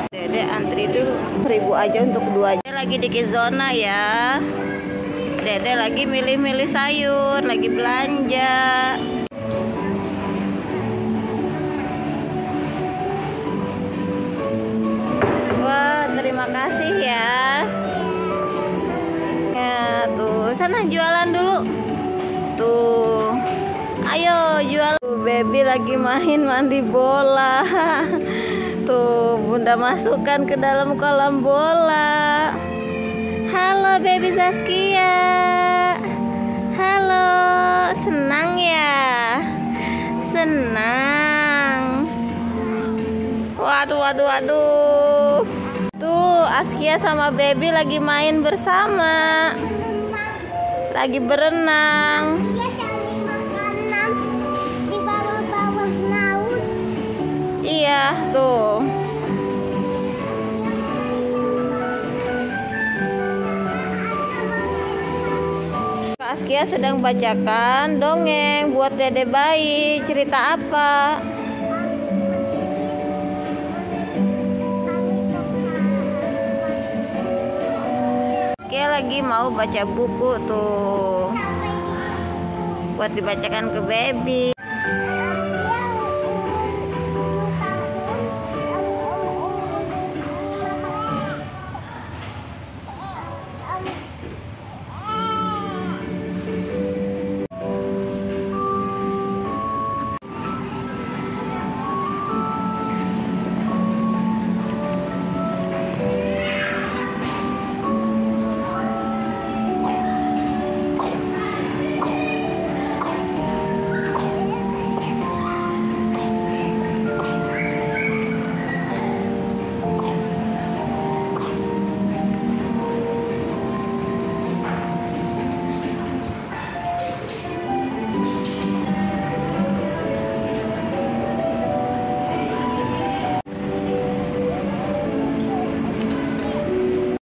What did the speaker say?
Dede antri dulu 1.000 aja untuk keduanya. Lagi di Kizona ya. Dede lagi milih-milih sayur, lagi belanja. Wah, terima kasih ya. Ya, tuh, sana jualan dulu. Tuh. Ayo jual. Tuh, baby lagi main mandi bola. Tuh, bunda masukkan ke dalam kolam bola. Halo baby Zaskia. Halo, senang ya? Senang. Waduh, waduh, waduh. Tuh, Askia sama baby lagi main bersama. Lagi berenang. Dia cari makanan di bawah-bawah laut. Iya, tuh. Askia sedang bacakan dongeng buat Dede bayi. Cerita apa? Askia lagi mau baca buku tuh buat dibacakan ke baby.